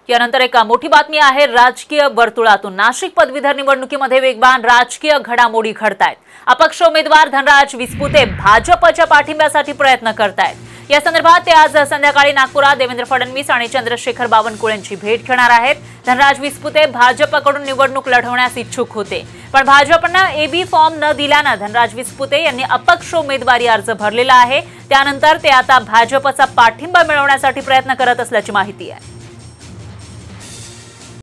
यानंतर एक मोठी बातमी आहे राजकीय वर्तुळातून। नाशिक पदवीधर निवडणुकीमध्ये वेगवान राजकीय घडामोडी घडतायत। अपक्ष उमेदवार धनराज विस्पुते भाजपच्या पाठिंब्यासाठी प्रयत्न करतायत। या संदर्भात ते आज संध्याकाळी नागपुरात देवेंद्र फडणवीस आणि चंद्रशेखर बावनकुळेंची भेट घेणार आहेत। धनराज विस्पुते भाजपकडून निवडणूक लढवण्यास इच्छुक होते, पण भाजपने एबी फॉर्म न दिल्याने धनराज विस्पुते यांनी अपक्ष उमेदवारी अर्ज भरलेला आहे। त्यानंतर ते आता भाजपचा पाठिंबा मिळवण्यासाठी प्रयत्न करत असल्याची माहिती आहे।